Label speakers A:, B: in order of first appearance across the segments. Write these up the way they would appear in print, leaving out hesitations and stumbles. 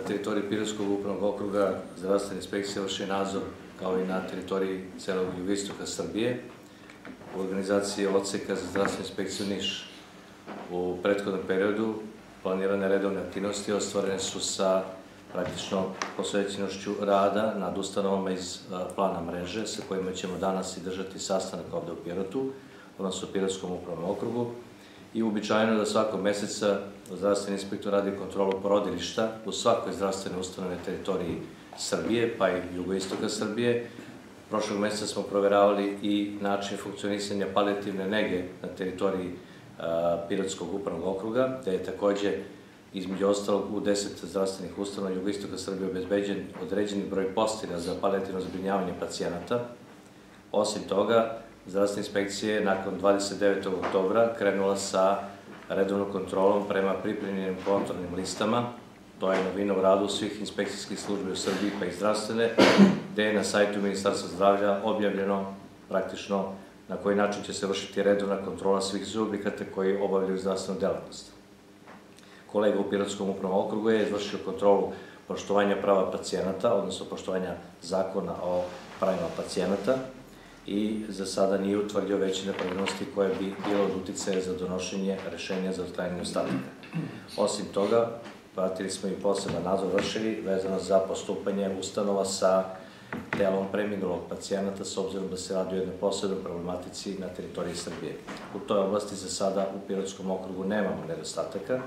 A: teritoriji Pirotskog upravnog okruga zdravstvena inspekcija vrši nadzor kao i na teritoriji celog jugoistoka Srbije u organizaciji odseka za zdravstvenu inspekciju Niš. U prethodnom periodu planirane redovne aktivnosti ostvarene su sa praktično posvećenošću rada nad ustanovama iz plana mreže sa kojima ćemo danas i držati sastanak ovde u Pirotu, odnosno u Pirotskom upravnom okrugu. I uobičajeno da svakog meseca zdravstveni inspektor radi kontrolu porodilišta u svakoj zdravstvenoj ustanovi na teritoriji Srbije, pa i jugoistoka Srbije. Prošlog meseca smo proveravali i način funkcionisanja palijativne nege na teritoriji Pirotskog upravnog okruga, gde je takođe između ostalog u 10 zdravstvenih ustanova jugoistoka Srbije obezbeđen određeni broj postelja za palijativno zbrinjavanje pacijenata. Osim toga, zdravstvena inspekcija je nakon 29. oktobra krenula sa redovnom kontrolom prema pripremljenim kontrolnim listama. To je novina u radu svih inspekcijskih službi u Srbiji, pa i zdravstvene, gde je na sajtu Ministarstva zdravlja objavljeno praktično na koji način će se vršiti redovna kontrola svih subjekata koji obavljaju zdravstvenu delatnost. Kolega u Pirotskom upravnom okrugu je izvršio kontrolu poštovanja prava pacijenata, odnosno poštovanja zakona o pravima pacijenata, i za sada nije utvrdio veće nepravilnosti koje bi bilo od uticaja za donošenje rešenja za otklanjanje ostataka. Osim toga, pratili smo i poseban nadzor vršili vezano za postupanje ustanova sa telom preminulog pacijenata, s obzirom da se radi o jednoj posebnoj problematici na teritoriji Srbije. U toj oblasti za sada u Pirotskom okrugu nemamo nedostataka,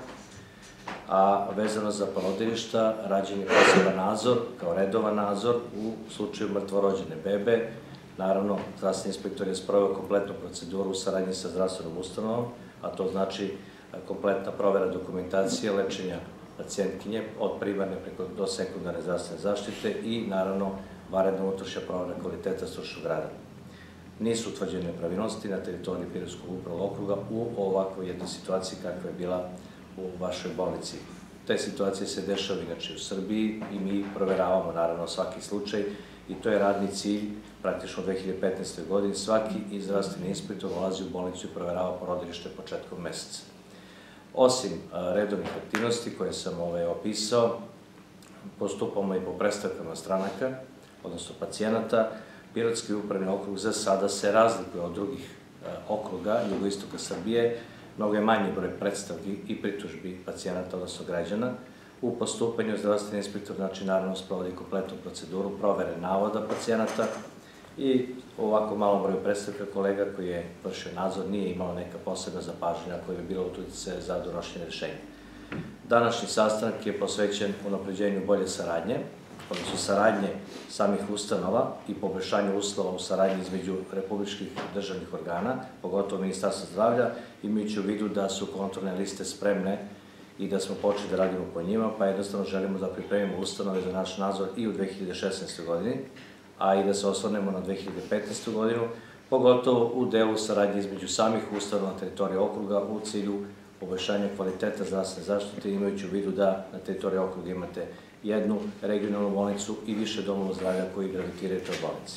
A: a vezano za porodilišta rađen je poseban nadzor, kao redovan nadzor u slučaju mrtvorođene bebe. Naravno, zdravstveni inspektor je sproveo kompletnu proceduru u saradnji sa zdravstvenom ustanovom, a to znači kompletna provera dokumentacije, lečenja pacijentkinje od primarne do sekundarne zdravstvene zaštite i naravno vanredna unutrašnja provera kvaliteta stručnog rada. Nisu utvrđene nepravilnosti na teritoriji Pirotskog upravnog okruga u ovakvoj jednoj situaciji kakva je bila u vašoj bolnici. Te situacije se dešava inače u Srbiji i mi proveravamo naravno svaki slučaj i to je radni cilj praktično u 2015. godini. Svaki zdravstveni inspektor ulazi u bolnicu i proverava porodilište početkom meseca. Osim redovnih aktivnosti koje sam opisao, postupamo i po predstavkama stranaka, odnosno pacijenata. Pirotski upravni okrug za sada se razlikuje od drugih okruga jugoistoka Srbije. Mnogo je manji broj predstavki i pritužbi pacijenata, odnosno građana. U postupanju zdravstveni inspektor, znači naravno, sprovodi kompletnu proceduru provere navoda pacijenata i u ovako malom broju predstavka kolega koji je vršio nadzor nije imao neka posebna zapažanja koja bi bila uticaja za donošenje rešenja. Današnji sastanak je posvećen unapređenju bolje saradnje, odnosno saradnje samih ustanova i poboljšanju uslova u saradnji između republičkih državnih organa, pogotovo Ministarstva zdravlja, imajući u vidu da su kontrolne liste spremne i da smo počeli da radimo po njima, pa jednostavno želimo da pripremimo ustanove za naš nadzor i u 2016. godini, a i da se osvrnemo na 2015. godinu, pogotovo u delu saradnje između samih ustanova na teritoriji okruga u cilju poboljšanja kvaliteta zdravstvene zaštite, imajući u vidu da na teritoriji okruga imate jednu regionalnu bolnicu i više domova zdravlja koji gravitiraju toj bolnici.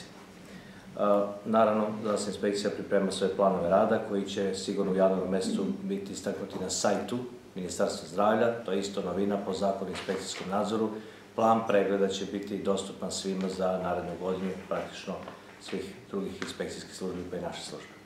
A: Naravno, zdravstvena inspekcija priprema svoje planove rada koji će sigurno u januaru mesecu biti istaknuti na sajtu Ministarstva zdravlja. To je isto novina po zakonu o inspekcijskom nadzoru. Plan pregleda će biti dostupan svima za narednu godinu, praktično svih drugih inspekcijskih službi pa i naše službe.